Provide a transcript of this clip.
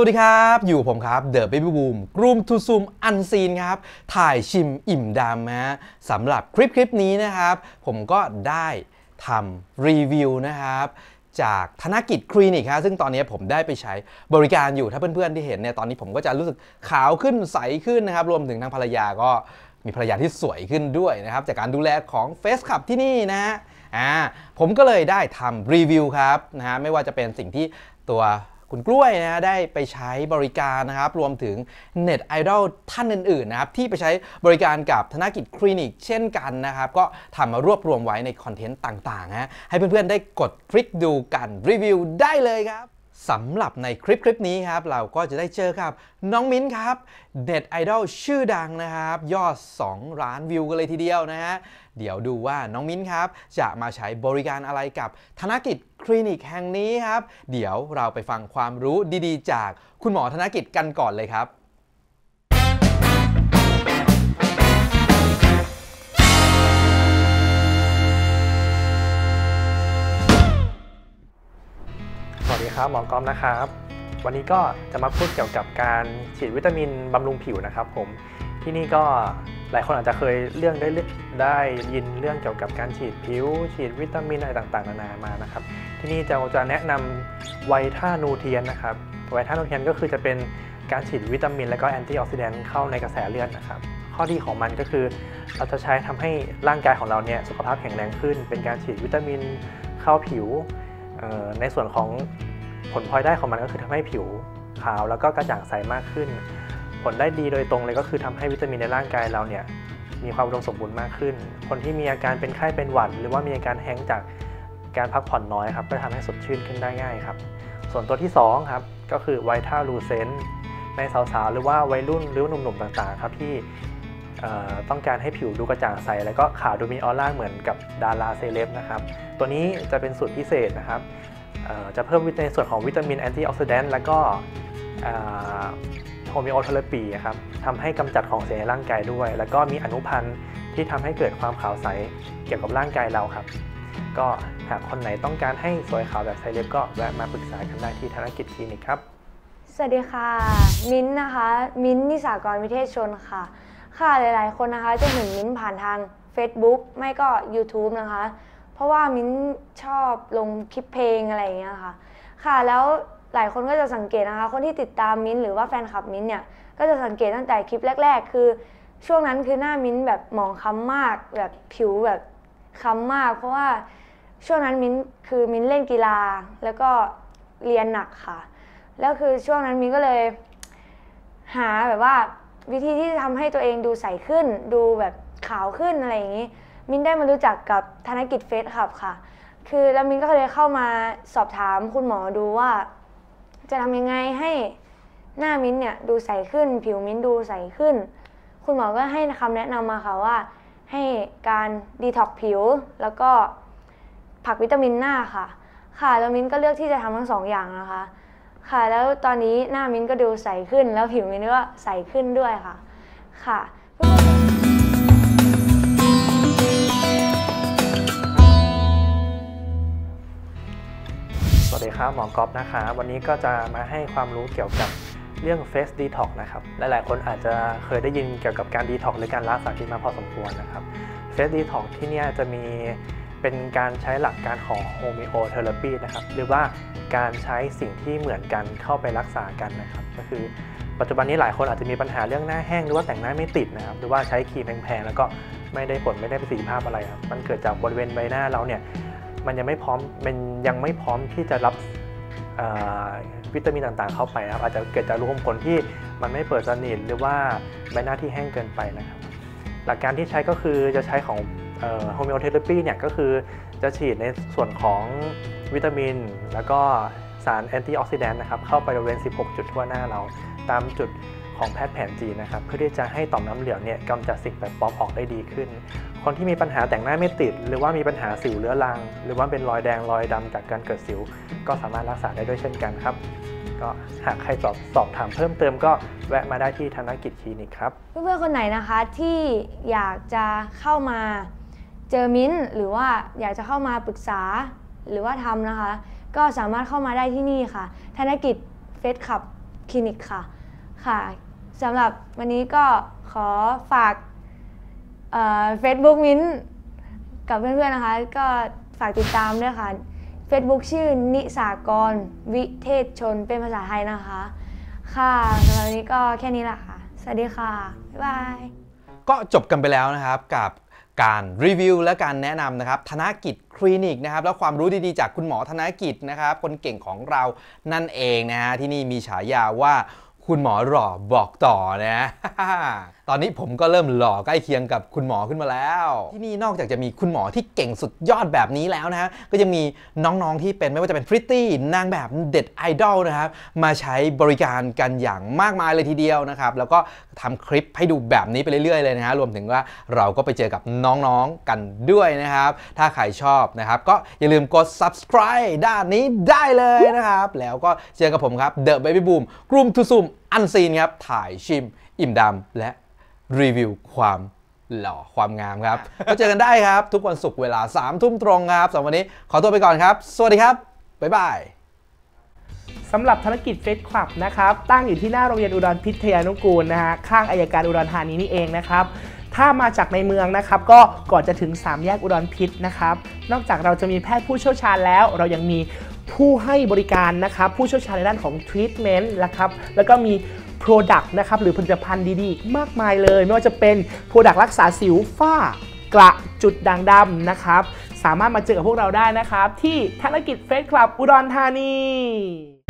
วัสดีครับอยู่ผมครับเดอะเบบี้บูมกลุ่มทูซูมอันซีนครับถ่ายชิมอิ่มดำนะสำหรับคลิปนี้นะครับผมก็ได้ทำรีวิวนะครับจากธนกิจคลินิกครับซึ่งตอนนี้ผมได้ไปใช้บริการอยู่ถ้าเพื่อนๆที่เห็นเนี่ยตอนนี้ผมก็จะรู้สึกขาวขึ้นใสขึ้นนะครับรวมถึงทางภรรยาก็มีภรรยาที่สวยขึ้นด้วยนะครับจากการดูแลของเฟสคลับที่นี่นะผมก็เลยได้ทำรีวิวครับนะฮะไม่ว่าจะเป็นสิ่งที่ตัวคุณกล้วยนะได้ไปใช้บริการนะครับรวมถึงเน็ตไอดอลท่านอื่นๆนะครับที่ไปใช้บริการกับธนกิจคลินิกเช่นกันนะครับก็ทำมารวบรวมไว้ในคอนเทนต์ต่างๆนะให้เพื่อนๆได้กดคลิกดูกันรีวิวได้เลยครับสำหรับในคลิปนี้ครับเราก็จะได้เจอกับน้องมิ้นครับเน็ตไอดอลชื่อดังนะครับยอด2 ล้านวิวกันเลยทีเดียวนะฮะเดี๋ยวดูว่าน้องมิ้นครับจะมาใช้บริการอะไรกับธนกิจคลินิกแห่งนี้ครับเดี๋ยวเราไปฟังความรู้ดีๆจากคุณหมอธนกิจกันก่อนเลยครับสวัสดีครับหมอกอมนะครับวันนี้ก็จะมาพูดเกี่ยวกับการฉีดวิตามินบำรุงผิวนะครับผมที่นี่ก็หลายคนอาจจะเคยได้ยินเรื่องเกี่ยวกับการฉีดผิวฉีดวิตามินอะไรต่างๆนานามานะครับที่นี่จะแนะนำไวท่านูเทียนนะครับไวท่านูเทียนก็คือจะเป็นการฉีดวิตามินและก็แอนตี้ออกซิแดนต์เข้าในกระแสเลือดนะครับข้อดีของมันก็คือเราจะใช้ทำให้ร่างกายของเราเนี่ยสุขภาพแข็งแรงขึ้นเป็นการฉีดวิตามินเข้าผิวในส่วนของผลพลอยได้ของมันก็คือทำให้ผิวขาวแล้วก็กระจ่างใสมากขึ้นผลได้ดีโดยตรงเลยก็คือทำให้วิตามินในร่างกายเราเนี่ยมีความอุดมสมบูรณ์มากขึ้นคนที่มีอาการเป็นไข้เป็นหวัดหรือว่ามีอาการแห้งก์จากการพักผ่อนน้อยครับก็ทำให้สดชื่นขึ้นได้ง่ายครับส่วนตัวที่2ครับก็คือไวท่าลูเซนต์ในสาวๆหรือว่าวัยรุ่นหรือหนุ่มๆต่างๆครับที่ต้องการให้ผิวดูกระจ่างใสแล้วก็ขาวดูมีออร่าเหมือนกับดาราเซเลบนะครับตัวนี้จะเป็นสูตรพิเศษนะครับจะเพิ่มในส่วนของวิตามินแอนตี้ออกซิแดนต์และก็โฮมิโอเทอราปีครับทำให้กำจัดของเสียในร่างกายด้วยแล้วก็มีอนุพันธ์ที่ทำให้เกิดความขาวใสเกี่ยวกับร่างกายเราครับก็หากคนไหนต้องการให้สวยขาวแบบไซเลบก็แวะมาปรึกษากันได้ที่ธนกิจคลินิกครับสวัสดีค่ะมิ้นนะคะมิ้นนิสากรวิเทศชนค่ะหลายๆคนนะคะจะเห็นมิ้นผ่านทาง Facebook ไม่ก็ YouTube นะคะเพราะว่ามิ้นชอบลงคลิปเพลงอะไรอย่างเงี้ยค่ะแล้วหลายคนก็จะสังเกตนะคะคนที่ติดตามมิ้นหรือว่าแฟนคลับมิ้นเนี่ยก็จะสังเกตตั้งแต่คลิปแรกๆคือช่วงนั้นคือหน้ามิ้นแบบหมองคล้ำมากแบบผิวแบบคล้ำมากเพราะว่าช่วงนั้นมิ้นเล่นกีฬาแล้วก็เรียนหนักค่ะแล้วคือช่วงนั้นมิ้นก็เลยหาแบบว่าวิธีที่จะทำให้ตัวเองดูใสขึ้นดูแบบขาวขึ้นอะไรอย่างนี้มิ้นได้มารู้จักกับธนกิจเฟสคลับค่ะคือแล้วมิ้นก็เลยเข้ามาสอบถามคุณหมอดูว่าจะทำยังไงให้หน้ามิ้นเนี่ยดูใสขึ้นผิวมิ้นดูใสขึ้นคุณหมอก็ให้คำแนะนำมาค่ะว่าให้การดีท็อกผิวแล้วก็ผักวิตามินหน้าค่ะแล้วมิ้นก็เลือกที่จะทำทั้ง2 อย่างนะคะแล้วตอนนี้หน้ามิ้นก็ดูใสขึ้นแล้วผิวมิ้นก็ใสขึ้นด้วยค่ะสวัสดีครับหมอกอฟนะคะวันนี้ก็จะมาให้ความรู้เกี่ยวกับเรื่อง Face Detox นะครับหลายๆคนอาจจะเคยได้ยินเกี่ยวกับการ Detox หรือการล้างสารพิษมาพอสมควรนะครับ Face Detox ที่นี่จะมีเป็นการใช้หลักการของ Homeotherapy นะครับหรือว่าการใช้สิ่งที่เหมือนกันเข้าไปรักษากันนะครับก็คือปัจจุบันนี้หลายคนอาจจะมีปัญหาเรื่องหน้าแห้งหรือว่าแต่งหน้าไม่ติดนะครับหรือว่าใช้ครีมแพงๆแล้วก็ไม่ได้ผลไม่ได้ประสิทธิภาพอะไรครับมันเกิดจากบริเวณใบหน้าเราเนี่ยมันยังไม่พร้อมที่จะรับวิตามินต่างๆเข้าไปนะครับอาจจะเกิดจากรูขุมขนที่มันไม่เปิดสนิทหรือว่าใบหน้าที่แห้งเกินไปนะครับหลักการที่ใช้ก็คือจะใช้ของโฮมิโอเทอราปีเนี่ยก็คือจะฉีดในส่วนของวิตามินแล้วก็สารแอนตี้ออกซิแดนต์นะครับเข้าไปบริเวณ16 จุดทั่วหน้าเราตามจุดของแพทย์แผนจีนนะครับเพื่อที่จะให้ต่อมน้ำเหลืองเนี่ยกำจัดสิ่งแปลกปลอมออกได้ดีขึ้นคนที่มีปัญหาแต่งหน้าไม่ติดหรือว่ามีปัญหาสิวเรื้อรังหรือว่าเป็นรอยแดงรอยดำจากการเกิดสิวก็สามารถรักษาได้ด้วยเช่นกันครับก็หากใครสอบถามเพิ่มเติมก็แวะมาได้ที่ธนกิจคลินิกครับเพื่อนๆคนไหนนะคะที่อยากจะเข้ามาเจอมิ้นหรือว่าอยากจะเข้ามาปรึกษาหรือว่าทำนะคะก็สามารถเข้ามาได้ที่นี่ค่ะธนกิจเฟสคลับคลินิกค่ะสำหรับวันนี้ก็ขอฝากFacebook มิ้นกับเพื่อนๆนะคะก็ฝากติดตามด้วยค่ะ Facebook ชื่อนิสากรวิเทศชนเป็นภาษาไทยนะคะค่ะสำหรับวันนี้ก็แค่นี้แหละค่ะสวัสดีค่ะบ๊ายบายก็จบกันไปแล้วนะครับกับการรีวิวและการแนะนำนะครับธนกิจคลินิกนะครับแล้วความรู้ดีๆจากคุณหมอธนกิจนะครับคนเก่งของเรานั่นเองนะฮะที่นี่มีฉายาว่าคุณหมอหล่อบอกต่อนะ ตอนนี้ผมก็เริ่มหล่อใกล้เคียงกับคุณหมอขึ้นมาแล้วที่นี่นอกจากจะมีคุณหมอที่เก่งสุดยอดแบบนี้แล้วนะฮะก็ยังมีน้องๆที่เป็นไม่ว่าจะเป็นพริตตี้นางแบบเด็ดไอดอลนะครับมาใช้บริการกันอย่างมากมายเลยทีเดียวนะครับแล้วก็ทำคลิปให้ดูแบบนี้ไปเรื่อยๆเลยนะฮะรวมถึงว่าเราก็ไปเจอกับน้องๆกันด้วยนะครับถ้าใครชอบนะครับก็อย่าลืมกด subscribe ด้านนี้ได้เลยนะครับแล้วก็เจอกับผมครับ The Baby Boom กลุ่มทุซุมอันซีนครับถ่ายชิมอิ่มดำและรีวิวความหล่อความงามครับก็เจอกันได้ครับทุกวันศุกร์เวลา 3 ทุ่มตรงครับสำหรับวันนี้ขอตัวไปก่อนครับสวัสดีครับบ๊ายบายสำหรับธนกิจเฟสคลับนะครับตั้งอยู่ที่หน้าโรงเรียนอุดรพิทยานุกูลนะฮะข้างอัยการอุดรธานีนี่เองนะครับถ้ามาจากในเมืองนะครับก็ก่อนจะถึง3แยกอุดรพิทนะครับนอกจากเราจะมีแพทย์ผู้เชี่ยวชาญแล้วเรายังมีผู้ให้บริการนะครับผู้เชี่ยวชาญในด้านของทรีทเมนต์นะครับแล้วก็มีProduct นะครับหรือผลิตภัณฑ์ดีๆมากมายเลยไม่ว่าจะเป็น Product รักษาสิวฝ้ากระจุดด่างดำนะครับสามารถมาเจอกับพวกเราได้นะครับที่ธนกิจเฟสคลับอุดรธานี